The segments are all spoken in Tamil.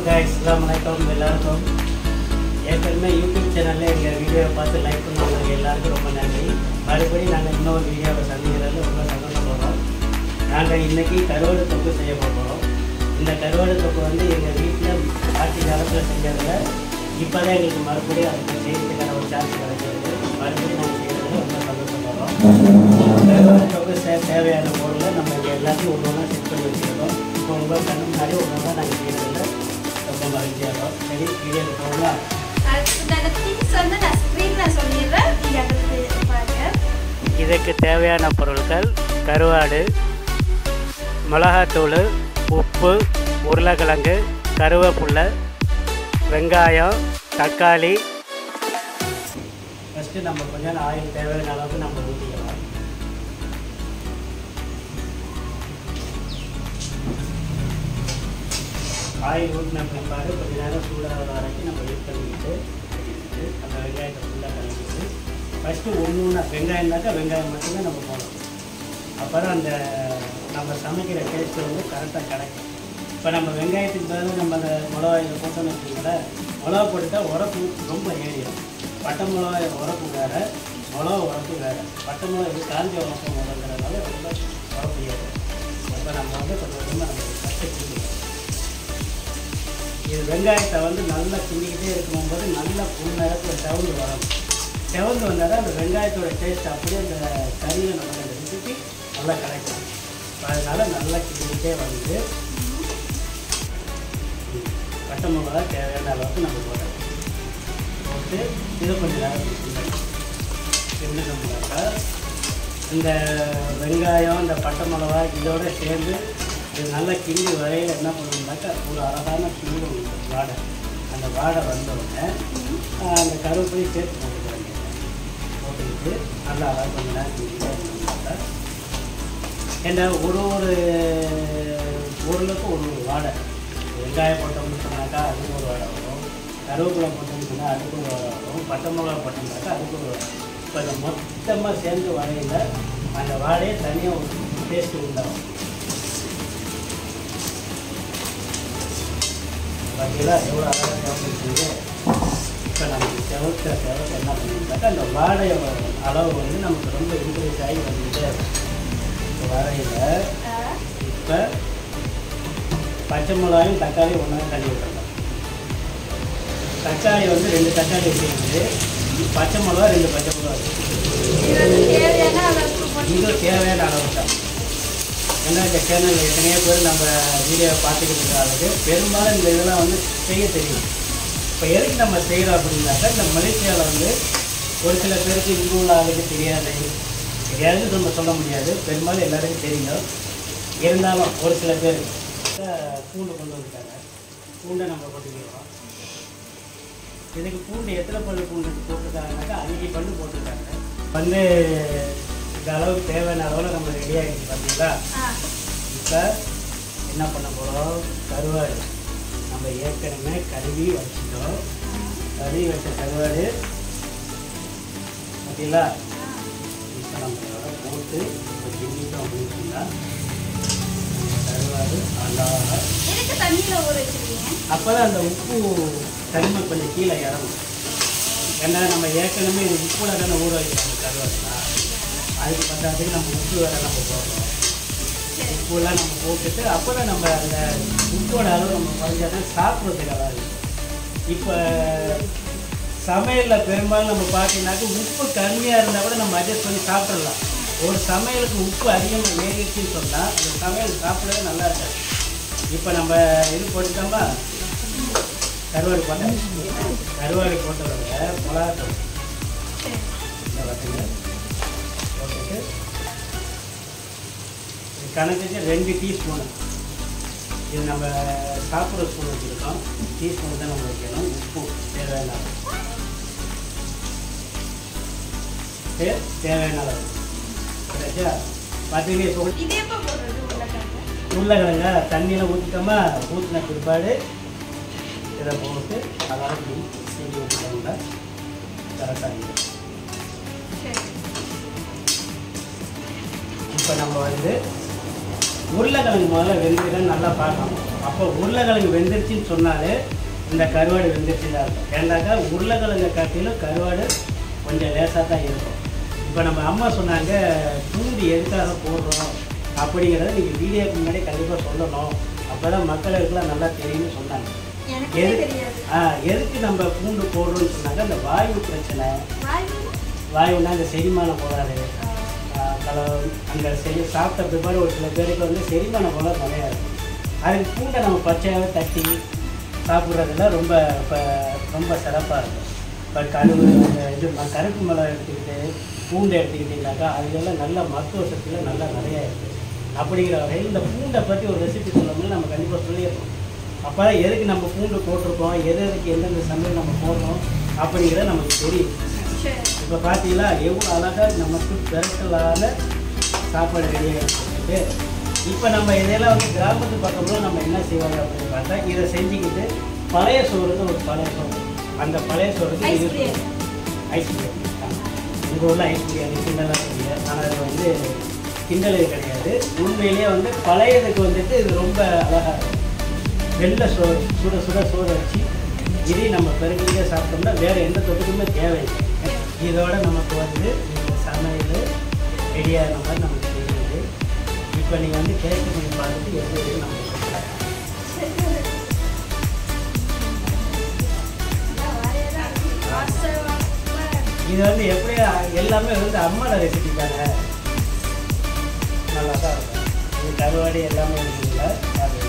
guys, Assalamualaikum எல்லாருக்கும் ஏற்கனவே யூடியூப் சேனலில் எங்கள் வீடியோவை பார்த்து லைக் பண்ணுவாங்க எல்லாருக்கும் ரொம்ப நன்றி. மறுபடியும் நாங்கள் இன்னொரு வீடியோவை சந்திக்கிறதுல ரொம்ப சந்தோஷப்படுறோம். நாங்கள் இன்றைக்கி கருவாடு தொக்கு செய்ய போகிறோம். இந்த கருவாடு தொக்கு வந்து எங்கள் வீட்டில் பாட்டி காலத்தில் செஞ்சதில் இப்போ தான் எங்களுக்கு மறுபடியும் அதுக்கு செய்யறதுக்கான ஒரு சான்ஸ் கிடைக்கிறது. மறுபடியும் நாங்கள் செய்கிறதுல ரொம்ப சந்தோஷப்படுறோம். கருவாடு தொக்கு தேவையான பொருளை நம்ம இங்கே எல்லாத்தையும் ஒன்று ஒன்றா செட் பண்ணி வச்சுருக்கோம். இப்போ உங்கள் கண்ணு முன்னாடி ஒன்று ஒன்றா நாங்கள் செய்கிறதுல ரொம்ப மகிழ்ச்சியாகிறோம். சரி, வீடியோக்கு போகலாம். இதுக்கு தேவையான பொருட்கள் கருவாடு, மிளகாத்தூள், உப்பு, உருளைக்கிழங்கு, கருவேப்பிலை, வெங்காயம், தக்காளி. ஃபஸ்ட்டு நம்ம கொஞ்சம் ஆயில் தேவையான அளவுக்கு நம்ம ஊற்றிக்கலாம். ஆயில் ஊற்றின பிற்பாடு கொஞ்சம் நேரம் சூடாக வரைக்கும் நம்ம வெயிட் பண்ணிக்கிட்டு அந்த வெங்காயத்தை ஃபுல்லாக கலந்துட்டு ஃபஸ்ட்டு ஒன்று வெங்காயம்னாக்கா வெங்காயம் மட்டும்தான் நம்ம போடணும். அப்புறம் அந்த நம்ம சமைக்கிற டேஸ்ட்டு வந்து கரெக்டாக கிடைக்கும். இப்போ நம்ம வெங்காயத்துக்கு பதில் நம்ம அந்த மிளகாயில் போட்டோம்னு வச்சுக்கோங்களேன், மிளகா போட்டுட்டால் உரப்பு ரொம்ப ஏறிடும். பட்டை மிளகாய் உரப்பு வேறு, மிளகா உரப்பு வேறு. பட்டை மிளகா காஞ்ச உரப்பு மிளகுறதுனால ரொம்ப உரப்பு ஏறும். அப்போ நம்ம வந்து கொஞ்சம் கொஞ்சமாக நம்ம கஷ்டப்படுத்தணும். இது வெங்காயத்தை வந்து நல்லா கிண்டிக்கிட்டே இருக்கும்போது நல்லா ஃபுல் நேரத்தில் செவந்து வரணும். செவந்து வந்தால் தான் அந்த வெங்காயத்தோட டேஸ்ட் அப்படியே அந்த கறியில் நம்ம அந்த ரெசிபி நல்லா கிடைக்கும். அதனால் நல்லா கிண்டிக்கிட்டே வந்து பட்டை மிளகா தேவையான அளவுக்கு நம்ம போட்டு இதை கொஞ்சம் நேரம் கிண்டினோம்னாக்கா இந்த வெங்காயம் இந்த பட்டை மிளகா இதோடு சேர்ந்து இது நல்லா கிண்டி வரையில் என்ன பண்ணணும்னாக்கா ஒரு அழகான கிண்டு வாடை, அந்த வாடை வந்தவுடனே அந்த கருவேப்பிலையும் சேர்த்து போட்டுக்கிறாங்க. போட்டுக்கிட்டு நல்லா அழகாக கொஞ்சம் நேரம் கிண்டிட்டே இருந்தோம்னாக்கா ஏன்னா ஒரு பொருளுக்கும் ஒரு வாடை. வெங்காயம் போட்டோம்னு சொன்னாக்கா அதுக்கு ஒரு வாடை வரும், கருவேப்பிலை போட்டோம்னு சொன்னால் அதுக்கு ஒரு வாடை வரும், பட்டை மிளகா போட்டோம்னாக்கா அதுக்கு ஒரு வாடை. இப்போ இந்த மொத்தமாக சேர்ந்து வரையில் அந்த வாடையே தனியாக ஒரு டேஸ்ட்டு உண்டாகும். பார்த்தீங்களா எவ்வளோ அழகாக செவந்துருக்குங்க. இப்போ நமக்கு செவக்க என்ன பண்ணியிருந்தாக்கா அந்த வாழையோட அளவு வந்து நமக்கு ரொம்ப இன்க்ரீஸ் ஆகி வந்துட்டு இப்போ வரையில் இப்போ பச்சை மிளகாயும் தக்காளியும் ஒன்றா தள்ளி விட்டுறலாம். தக்காளி வந்து 2 தக்காளி வச்சுக்கிட்டு பச்சை மிளகா 2 பச்சை மிளகா இது தேவையான அளவு தான். ஏன்னா இந்த சேனலில் எத்தனையோ பேர் நம்ம வீடியோவை பார்த்துக்கிட்டு இருக்கிறாங்க. பெரும்பாலும் இந்த இதெல்லாம் வந்து செய்ய தெரியும். இப்போ எதுக்கு நம்ம செய்கிறோம் அப்படின்னாக்கா இந்த மலேசியாவில் வந்து ஒரு சில பேருக்கு இங்கு உள்ள ஆளுக்கு தெரியாதுன்னு நம்ம சொல்ல முடியாது. பெரும்பாலும் எல்லாருக்கும் தெரியும். இருந்தாலும் ஒரு சில பேர் பூண்டு கொண்டு வந்துட்டாங்க. பூண்டை நம்ம போட்டுக்கிறோம். இதுக்கு பூண்டு எத்தனை பல்லு பூண்டு போட்டுருக்காங்கனாக்கா 5 பல்லு போட்டுருக்காங்க. வந்து இந்த அளவுக்கு தேவையான அளவில் நம்ம ரெடி ஆகிடுச்சு. பார்த்தீங்களா? இப்போ என்ன பண்ண போகிறோம், கருவாடு நம்ம ஏற்கனவே கழுவி வச்சுட்டோம். கழுவி வச்ச கருவாடு பார்த்தீங்களா? இப்போ நம்ம இதோட போட்டு இப்போ கிண்டிட்டோம் அப்படின்னு சொன்னால் கருவாடு அழகாக அப்போ தான் அந்த உப்பு தனிமை கொஞ்சம் கீழே இறங்கும். ஏன்னா நம்ம ஏற்கனவே இது உப்புல தானே ஊற வைக்கிறோம் கருவாடுனா, அதுக்கு பத்தாதுக்கு நம்ம உப்பு வேறு நம்ம போடுறோம். உப்புலாம் நம்ம போட்டுட்டு அப்போ தான் நம்ம அந்த உப்போட அளவு நம்ம குறைஞ்சா தான் சாப்பிட்றதுக்கு நல்லா இருக்கும். இப்போ சமையலில் பெரும்பாலும் நம்ம பார்த்தீங்கன்னாக்க உப்பு கம்மியாக இருந்தால் கூட நம்ம அட்ஜஸ்ட் பண்ணி சாப்பிட்றலாம். ஒரு சமையலுக்கு உப்பு அதிகமாக ஏறிடுச்சுன்னு சொன்னால் அந்த சமையல் சாப்பிடவே நல்லா இருக்காது. இப்போ நம்ம இது போட்டுட்டோமா, கருவாடு போட்டேன். கருவாடு போட்டதோட மிளகாத்தூள் பார்த்தீங்க போட்டுட்டு கணக்குக்கு 2 டீஸ்பூனு. இது நம்ம சாப்பிட்ற ஸ்பூன் வச்சுருக்கோம். டீஸ்பூன் தான் நம்ம வைக்கணும். உப்பு தேவையான அளவு சரியா? பார்த்தீங்கன்னா இப்போ உருளைக்கிழங்க தண்ணியில் ஊற்றிட்டோமா, ஊற்றின பிற்பாடு இதை போட்டு அழகாக செஞ்சு ஊற்றிட்டோம்னா கரெக்டாக. இப்போ நம்ம வந்து உருளைக்கிழங்கு முதல்ல வெந்துதான் நல்லா பார்க்கணும். அப்போ உருளைக்கிழங்கு வெந்துருச்சுன்னு சொன்னாலே இந்த கருவாடு வெந்துருச்சு தான் இருக்கும். ஏன்னாக்கா உருளைக்கிழங்கை காட்டிலும் கருவாடு கொஞ்சம் லேசாக தான் இருக்கும். இப்போ நம்ம அம்மா சொன்னாங்க பூண்டு எதுக்காக போடுறோம் அப்படிங்கிறத நீங்கள் வீடியோக்கு முன்னாடி கண்டிப்பாக சொல்லணும், அப்போ தான் மக்களுக்கெல்லாம் நல்லா தெரியும்னு சொன்னாங்க. எதுக்கு நம்ம பூண்டு போடுறோம்னு சொன்னாங்க, அந்த வாயு பிரச்சனை, வாயுன்னா அந்த செரிமான கோளாறு, அந்த சாப்பிட்ட பிற்பாடு ஒரு சில பேருக்கு வந்து செரிமான கோளாறு நிறையா இருக்கும். அதுக்கு பூண்டை நம்ம பச்சையாகவே தட்டி சாப்பிட்றதுல ரொம்ப சிறப்பாக இருக்கும். இப்போ கழுவு இது கருப்பு மிளகா எடுத்துக்கிட்டு பூண்டை எடுத்துக்கிட்டிங்கனாக்கா அதுக்கெல்லாம் நல்ல மருத்துவ சக்தியில் நல்லா நிறையா இருக்குது. அப்படிங்கிற வகையில் இந்த பூண்டை பற்றி ஒரு ரெசிபி சொல்லணும்னு நம்ம கண்டிப்பாக சொல்லியிருக்கோம். அப்போ தான் எதுக்கு நம்ம பூண்டு போட்டிருக்கோம், எதுக்கு எந்தெந்த சமையல் நம்ம போடுறோம் அப்படிங்கிறத நமக்கு தெரியும். இப்போ பார்த்தீங்களா எவ்வளோ அழகாக நமக்கு பெருக்கலான சாப்பாடு ரெடியாக இருக்குது. இப்போ நம்ம இதெல்லாம் வந்து கிராமத்து பக்கம்லாம் நம்ம என்ன செய்வாங்க அப்படின்னு பார்த்தா இதை செஞ்சுக்கிட்டு பழைய சோறுன்னு ஒரு பழைய சோறு, அந்த பழைய சோறுக்கு இது ஐஸ் பிரியாணி. எங்கள் ஊரில் ஐஸ் பிரியாணி கிண்டலாக கிடையாது, ஆனால் அது வந்து கிண்டல் கிடையாது. உண்மையிலேயே வந்து பழையதுக்கு வந்துட்டு இது ரொம்ப அழகாக இருக்கும். வெள்ளை சோறு சுட சுட சோறு வச்சு இதையும் நம்ம பெருமையாக சாப்பிட்டோம்னா வேறு எந்த தொட்டுக்குமே தேவையில்லை. இதோட நமக்கு வந்து இந்த சமையல் ரெடியாகிற மாதிரி நமக்கு தெரியுது. இப்போ நீங்கள் வந்து டேஸ்ட் பண்ணி பார்த்துட்டு எப்படி இருக்குது நம்ம சொல்லலாம். இது வந்து எப்படி எல்லாமே வந்து அம்மாவோட ரெசிபி தானே, நல்லா தான் இருக்கும். இது கருவாடி எல்லாமே இருக்குங்களா பார்த்துக்கல.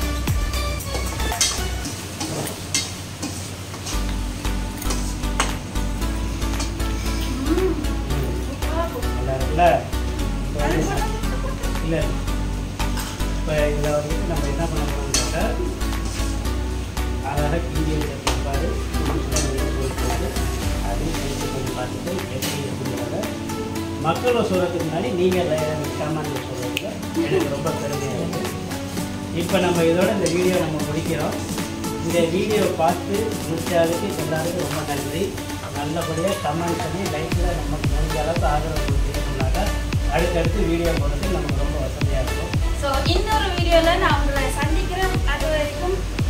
நல்லா இருக்குல்ல? இல்லை இப்போ இதில் வந்துட்டு நம்ம என்ன பண்ண போகிறோம்னாக்கா அழகாக கிண்டி பாரு போட்டு அதையும் செஞ்சு கொஞ்சம் பார்த்துட்டு எப்படி இருக்குங்கிறத மக்களோட சொல்கிறதுக்கு முன்னாடி நீங்கள் கமெண்ட்டில் சொல்கிறதுல எனக்கு ரொம்ப பெருமையாக இருக்குது. இப்போ நம்ம இதோட இந்த வீடியோ நம்ம முடிக்கிறோம். இந்த வீடியோவை பார்த்து முடிச்சாலுக்கு எல்லாருக்கும் ரொம்ப நன்றி. நல்லபடியாக கமெண்ட் பண்ணி லைஃப்பில் நமக்கு முடிஞ்ச அளவுக்கு ஆதரவு கொடுத்தீங்கன்னாக்கா அடுத்தடுத்து வீடியோ போடுறதுக்கு நமக்கு ரொம்ப வசதியாக இருக்கும். ஸோ இன்னொரு வீடியோவில் நான் உங்களை சந்திக்கிறேன். அது வரைக்கும்